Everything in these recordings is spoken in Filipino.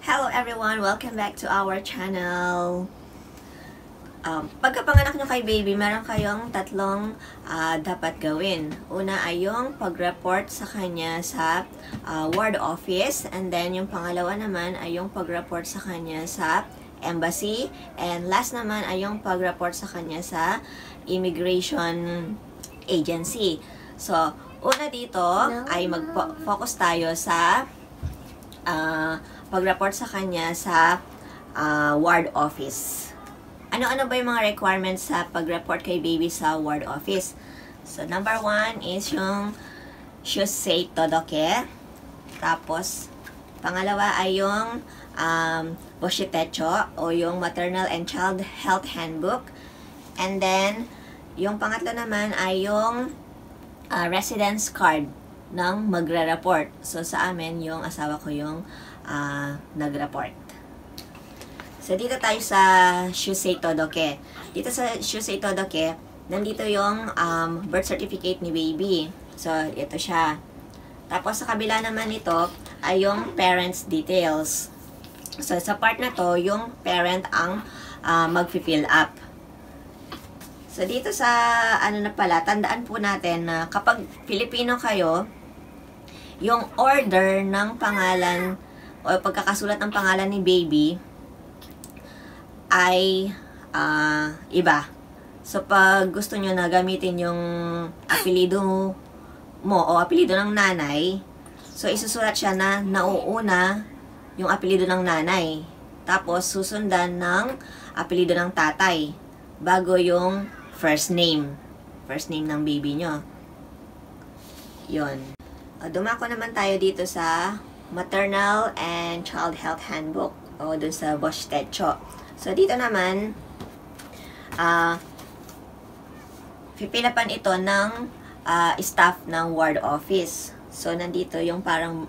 Hello everyone! Welcome back to our channel. Pagkapanganak nyo kay baby, meron kayong tatlong dapat gawin. Una ay yung pag-report sa kanya sa ward office. And then yung pangalawa naman ay yung pag-report sa kanya sa embassy. And last naman ay yung pag-report sa kanya sa immigration agency. So, una dito ay mag-focus tayo sa pag-report sa kanya sa ward office. Ano-ano ba yung mga requirements sa pag-report kay baby sa ward office? So, number 1 is yung Shusei Todoke. Tapos, pangalawa ay yung Boshitecho o yung Maternal and Child Health Handbook. And then, yung pangatlo naman ay yung residence card ng magre-report. So, sa amin, yung asawa ko yung nag-report. So, dito tayo sa Shusei Todoke. Dito sa Shusei Todoke, nandito yung birth certificate ni baby. So, ito siya. Tapos, sa kabila naman ito ay yung parents' details. So, sa part na to, yung parent ang mag-fill up. So, dito sa, tandaan po natin na kapag Pilipino kayo, yung order ng pangalan o pagkakasulat ng pangalan ni baby ay iba. So, pag gusto nyo na gamitin yung apelido mo o apelido ng nanay, so isusulat siya na nauuna yung apelido ng nanay. Tapos, susundan ng apelido ng tatay bago yung first name. First name ng baby nyo. Yun. Dumako naman tayo dito sa Maternal and Child Health Handbook o dun sa Boshitecho. So, dito naman, pipilapan ito ng staff ng ward office. So, nandito yung parang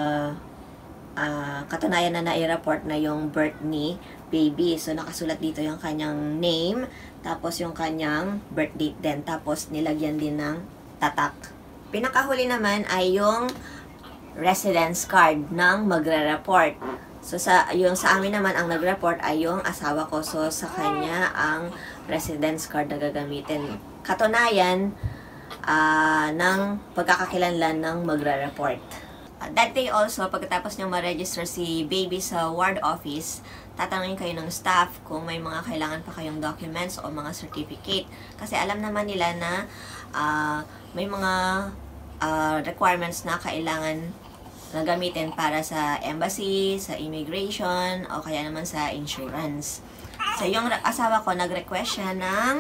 katunayan na nai-report na yung birth ni baby. So, nakasulat dito yung kanyang name, tapos yung kanyang birth date din, tapos nilagyan din ng tatak. Pinakahuli naman ay yung residence card ng magre-report. So, yung sa amin naman, ang nag-report ay yung asawa ko. So, sa kanya, ang residence card na gagamitin. Katunayan ng pagkakakilanlan ng magre-report. That day also, pagkatapos nyo ma-register si baby sa ward office, tatanungin kayo ng staff kung may mga kailangan pa kayong documents o mga certificate. Kasi alam naman nila na may mga requirements na kailangan na gamitin para sa embassy, sa immigration, o kaya naman sa insurance. So, yung asawa ko, nag-request siya ng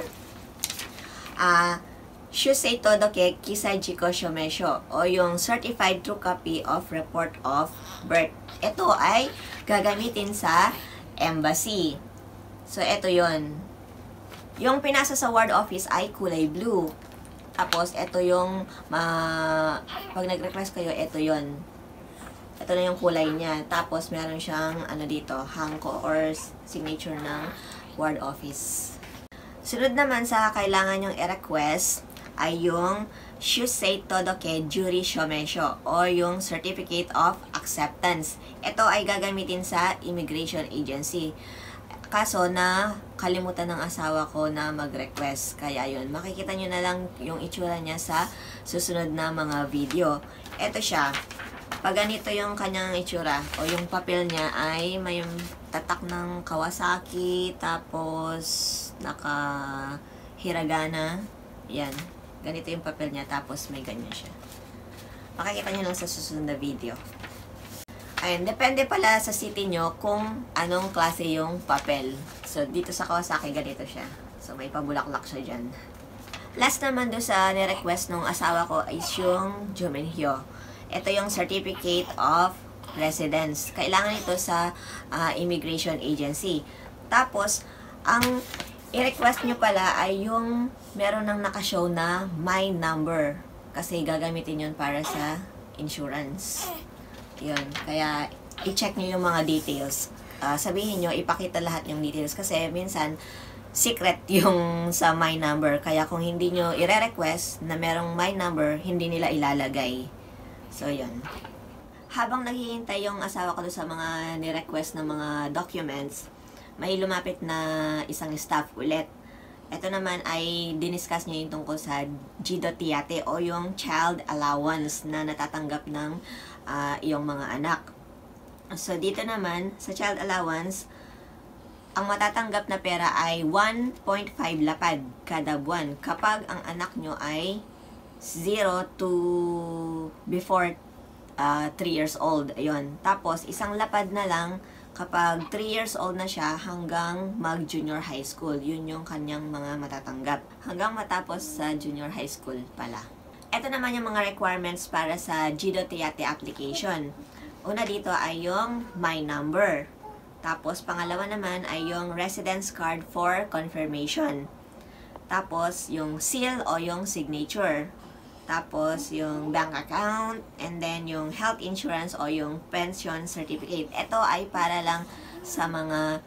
Shusei Todoke Kisajiko Shomesho o yung Certified True Copy of Report of Birth. Ito ay gagamitin sa embassy. So, ito yon. Yung pinasa sa ward office ay kulay blue. Tapos, ito yung pag nag-request kayo, ito yon. Ito na yung kulay niya. Tapos, meron siyang, dito, hangko or signature ng ward office. Sunod naman sa kailangan yung i-request ay yung Shusei Todoke Juri Shomesho o yung Certificate of Acceptance. Ito ay gagamitin sa immigration agency. Kaso na kalimutan ng asawa ko na mag-request. Kaya yun, makikita nyo na lang yung itsura niya sa susunod na mga video. Ito siya. Pag ganito yung kanyang itsura o yung papel niya ay may tatak ng Kawasaki, tapos naka hiragana. Yan. Ganito yung papel niya, tapos may ganyan siya. Makikita nyo lang sa susunod na video. Ayun, depende pala sa city nyo kung anong klase yung papel. So, dito sa Kawasaki, ganito siya. So, may pabulaklak siya dyan. Last naman do sa nirequest ng asawa ko is yung Jumenhyo. Ito yung Certificate of Residence. Kailangan ito sa immigration agency. Tapos, ang i-request nyo pala ay yung meron ng nakashow na my number. Kasi gagamitin yun para sa insurance. Yun. Kaya, i-check nyo yung mga details. Sabihin nyo, ipakita lahat yung details. Kasi minsan, secret yung sa my number. Kaya kung hindi nyo i-request na merong my number, hindi nila ilalagay. So, yun. habang naghihintay yung asawa ko sa mga ni-request ng mga documents, may lumapit na isang staff ulit. Ito naman ay diniscuss niya yung tungkol sa Gido Tiate o yung child allowance na natatanggap ng iyong mga anak. So, dito naman, sa child allowance, ang matatanggap na pera ay 1.5 lapad kada buwan kapag ang anak nyo ay 0 to before 3 years old. Ayun. Tapos, isang lapad na lang kapag 3 years old na siya hanggang mag-junior high school. Yun yung kanyang mga matatanggap. Hanggang matapos sa junior high school pala. Ito naman yung mga requirements para sa Gido Tiate application. Una dito ay yung My Number. Tapos, pangalawa naman ay yung residence card for confirmation. Tapos, yung seal o yung signature. Tapos, yung bank account, and then yung health insurance o yung pension certificate. Ito ay para lang sa mga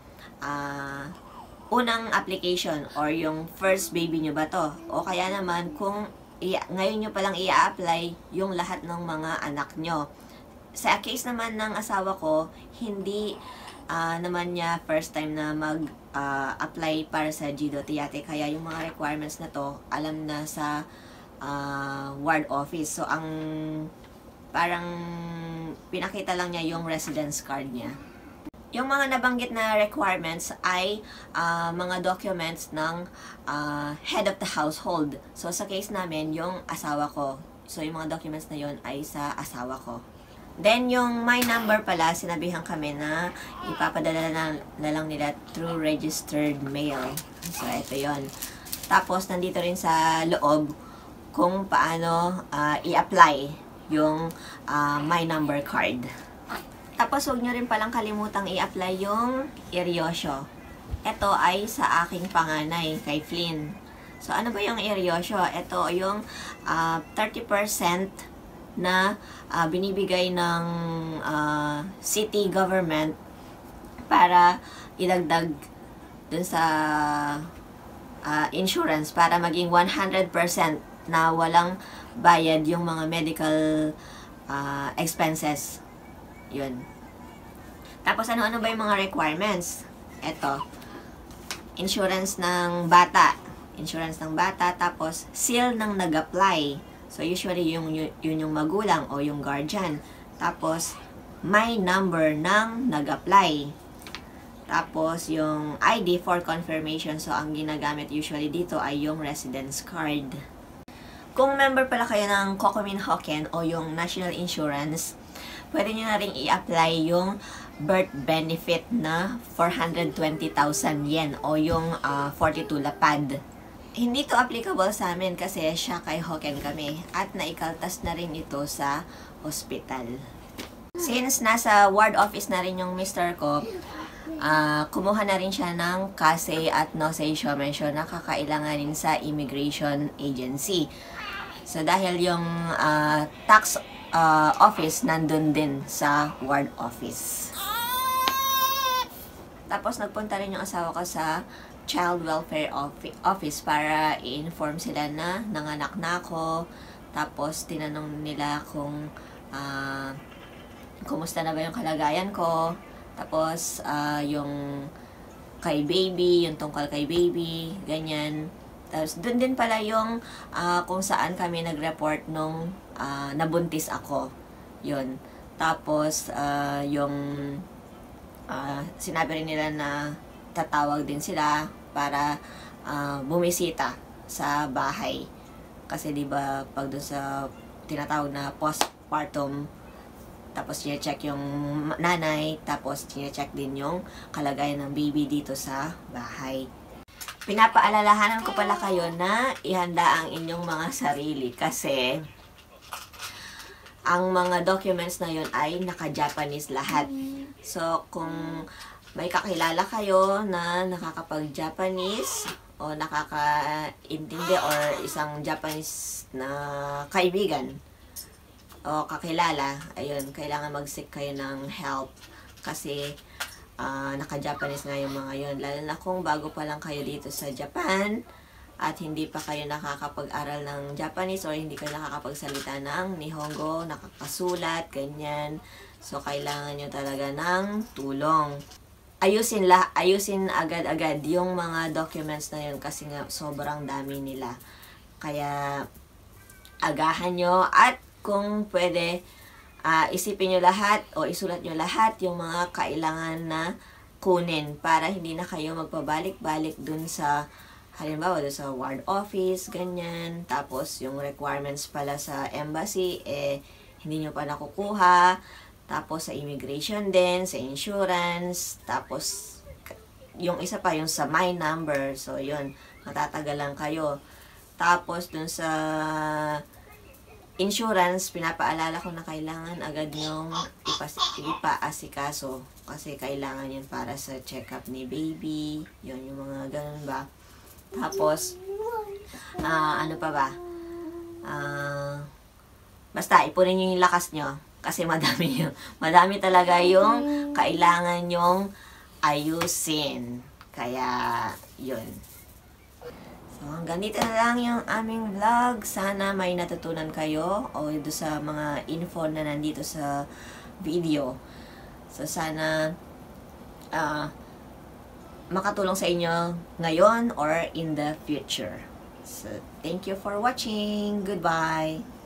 unang application or yung first baby nyo ba to. O kaya naman, kung ngayon nyo palang i-apply yung lahat ng mga anak nyo. Sa case naman ng asawa ko, hindi naman niya first time na mag-apply para sa Gido Tiate. Kaya yung mga requirements na to, alam na sa ward office. So, ang parang pinakita lang niya yung residence card niya. Yung mga nabanggit na requirements ay mga documents ng head of the household. So, sa case namin, yung asawa ko. So, yung mga documents na yon ay sa asawa ko. Then, yung My Number pala, sinabihan kami na ipapadala na lang nila through registered mail. So, ito yon. Tapos, nandito rin sa loob kung paano i-apply yung My Number card. Tapos, huwag nyo rin palang kalimutang i-apply yung Iryosyo. Ito ay sa aking panganay, kay Flynn. So, ano ba yung Iryosyo? Ito yung 30% na binibigay ng city government para idagdag dun sa insurance para maging 100% na walang bayad yung mga medical expenses. Yun. Tapos ano-ano ba yung mga requirements? Ito. Insurance ng bata. Insurance ng bata. Tapos seal ng nag-apply. So usually yun yung magulang o yung guardian. Tapos My Number ng nag-apply. Tapos yung ID for confirmation. So ang ginagamit usually dito ay yung residence card. Kung member pala kayo ng Kokumin Hoken o yung National Insurance, pwede nyo na rin i-apply yung birth benefit na 420,000 yen o yung 42 lapad. Hindi to applicable sa amin kasi siya kay Hoken kami at naikaltas na rin ito sa hospital. Since nasa ward office na rin yung mister ko, kumuha na rin siya ng kase at nosei shomesho na kakailanganin sa immigration agency. So dahil yung tax office nandun din sa ward office. Tapos nagpunta rin yung asawa ko sa child welfare office para i-inform sila na nanganak na ako. Tapos tinanong nila kung kumusta na ba yung kalagayan ko. Tapos yung kay baby, yung tungkol kay baby, ganyan. Tapos dun din pala yung kung saan kami nag-report nung nabuntis ako. Yun. Tapos yung sinabi rin nila na tatawag din sila para bumisita sa bahay. Kasi 'di ba pag doon sa tinatawag na postpartum, tapos i-check yung nanay, tapos i-check din yung kalagayan ng baby dito sa bahay. Pinapaalalahanan ko pala kayo na ihanda ang inyong mga sarili kasi ang mga documents na yun ay naka-Japanese lahat. So, kung may kakilala kayo na nakakapag-Japanese o nakakaintindi or isang Japanese na kaibigan o kakilala, ayun, kailangan mag-seek kayo ng help kasi naka-Japanese nga yung mga yun. Lalo na kung bago pa lang kayo dito sa Japan at hindi pa kayo nakakapag-aral ng Japanese or hindi kayo nakakapagsalita ng Nihongo, nakakasulat, ganyan. So, kailangan nyo talaga ng tulong. Ayusin agad-agad yung mga documents na yun kasi nga sobrang dami nila. Kaya, agahan nyo at kung pwede, isipin nyo lahat o isulat nyo lahat yung mga kailangan na kunin para hindi na kayo magpabalik-balik dun sa halimbawa dun sa ward office, ganyan. Tapos yung requirements pala sa embassy, hindi nyo pa nakukuha. Tapos sa immigration din, sa insurance. Tapos yung isa pa, yung sa my number. So yun, matatagalan kayo. Tapos dun sa insurance, pinapaalala ko na kailangan agad yung ipaasikaso. Kasi kailangan yun para sa check-up ni baby. Yun, yung mga ganun ba. Tapos, ano pa ba? Basta, ipunin nyo yung lakas nyo. Kasi madami talaga yung kailangan nyong ayusin. Kaya, yun. So, hanggang dito na lang yung aming vlog. Sana may natutunan kayo o do sa mga info na nandito sa video. So, sana makatulong sa inyo ngayon or in the future. So, thank you for watching. Goodbye!